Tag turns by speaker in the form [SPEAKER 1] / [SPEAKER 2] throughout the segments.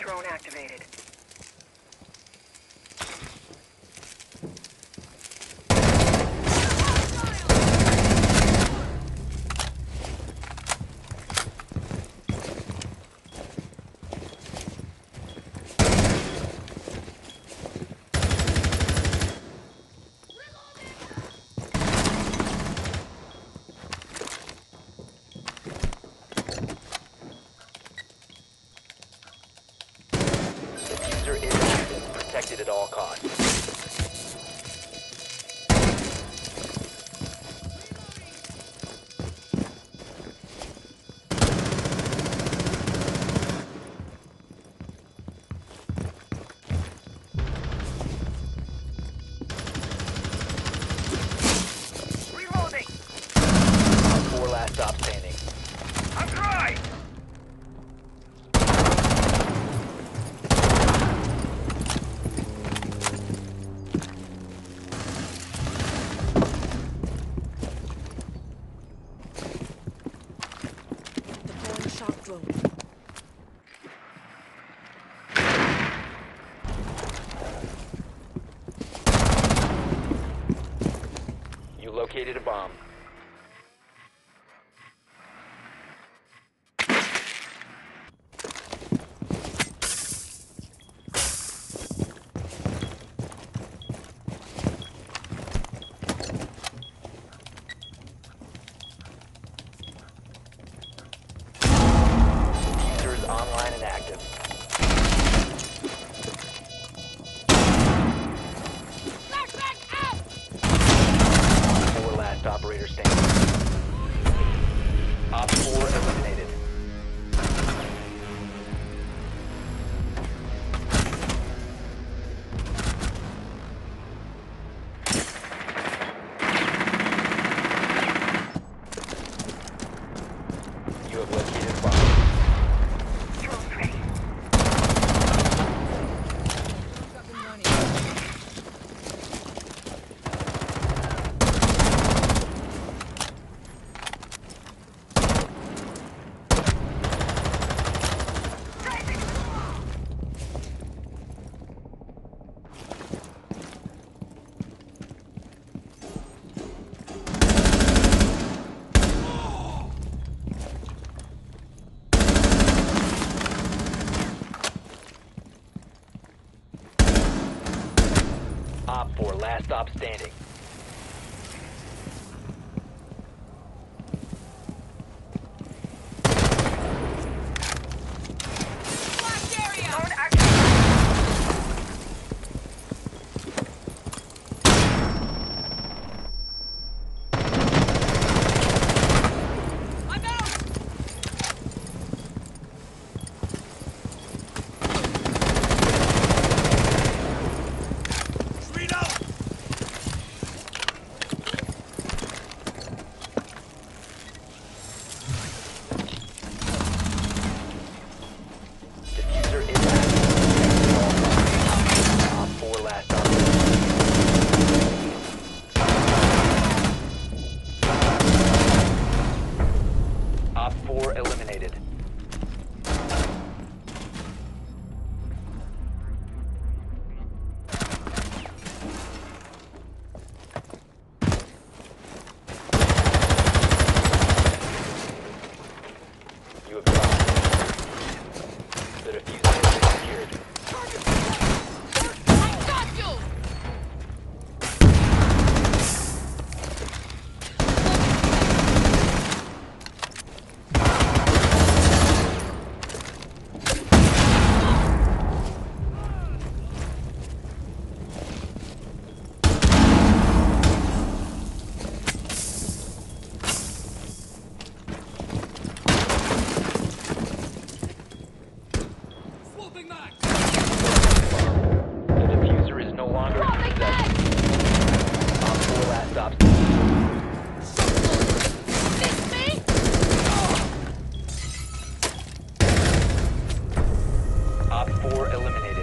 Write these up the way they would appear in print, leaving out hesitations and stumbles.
[SPEAKER 1] drone activated.
[SPEAKER 2] Protected at all costs.
[SPEAKER 1] Reloading!
[SPEAKER 2] 4 last stop standing.
[SPEAKER 1] I'm dry!
[SPEAKER 3] Shock drone.
[SPEAKER 2] You located a bomb. Online and active.
[SPEAKER 3] Flashback out!
[SPEAKER 2] 4 last operator standing. Op 4 eliminated. You have located a bomb. Op 4, last stop standing.
[SPEAKER 3] Blast area!
[SPEAKER 1] Drone activated.
[SPEAKER 3] I'm out!
[SPEAKER 2] Diffuser is active. Op 4 last stop. Op 4 eliminated. You have dropped. The diffuser has been secured.
[SPEAKER 3] I got you! Swooping back!
[SPEAKER 2] The diffuser is no longer in
[SPEAKER 3] Dropping
[SPEAKER 2] possession.
[SPEAKER 3] back!
[SPEAKER 2] Op 4 last stop.
[SPEAKER 3] Miss me?
[SPEAKER 2] Op 4 eliminated.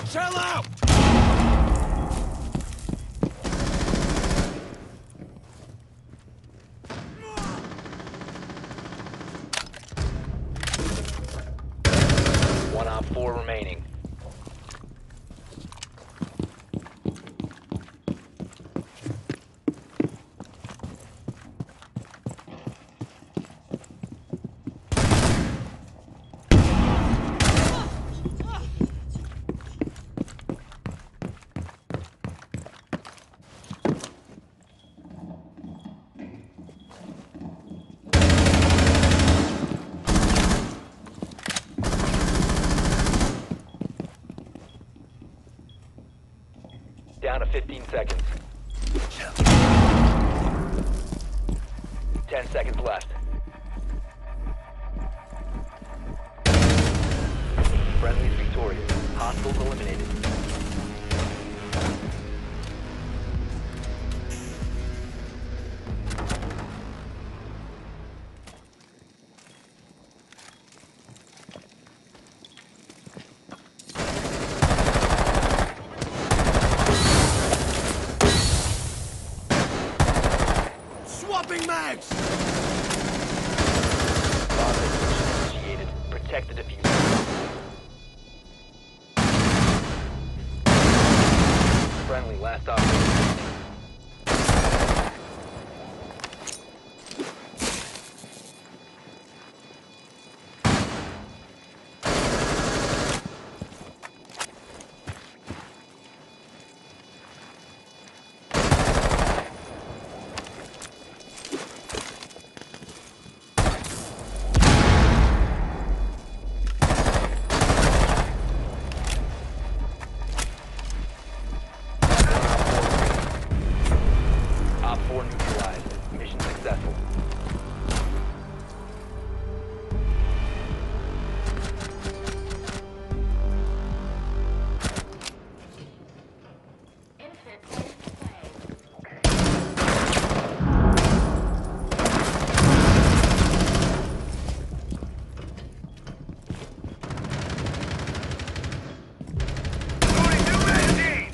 [SPEAKER 4] Shell out!
[SPEAKER 2] One op 4 remaining. Down to 15 seconds. 10 seconds left. Friendly's victorious. Hostiles eliminated.
[SPEAKER 4] Swapping mags!
[SPEAKER 2] Bomb mission initiated. Protect the diffuser. Friendly last operator. Op 4 neutralized. Mission successful.
[SPEAKER 1] Loading new magazine!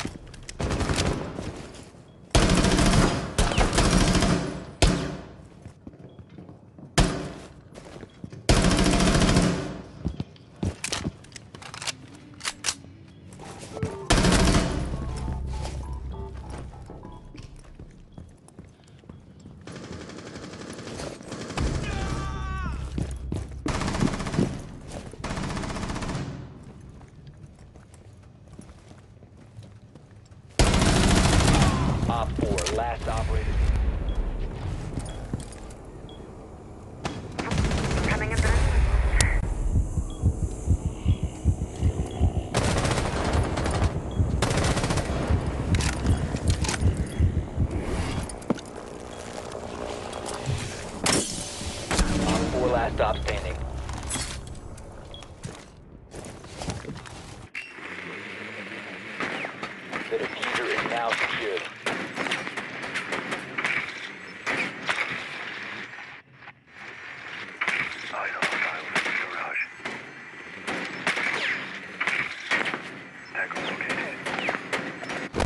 [SPEAKER 2] Op 4 last operator.
[SPEAKER 1] Coming in there.
[SPEAKER 2] Op 4 last stop standing. The diffuser is now secured.
[SPEAKER 1] Idle silence garage. Tackle located.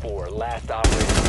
[SPEAKER 2] 4, last operator